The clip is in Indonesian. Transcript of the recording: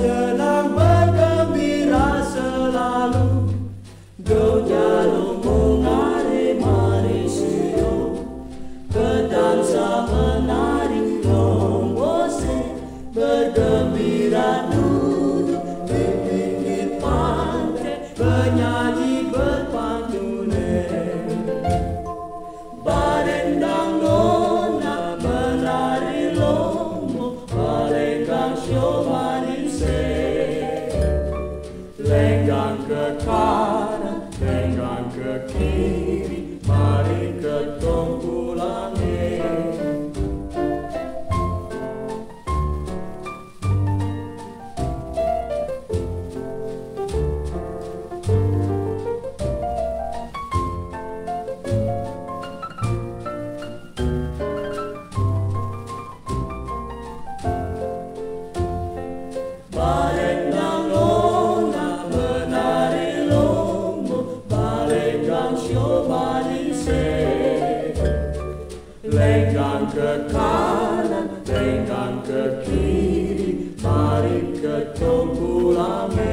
senang bergembira selalu. Dojalu menari mari sido, berdansa menari lombose, bergembira duduk di pinggir pantai, penyanyi berpantune. Badendang nona menari lombo, badendang sio manise, lenggang ke kanan, lenggang ke kiri, mari ketong pulangi. Badendang nona menari lombo, badendang sio manise, lenggang ke kanan, lenggang ke kiri, mari ketong pulangi.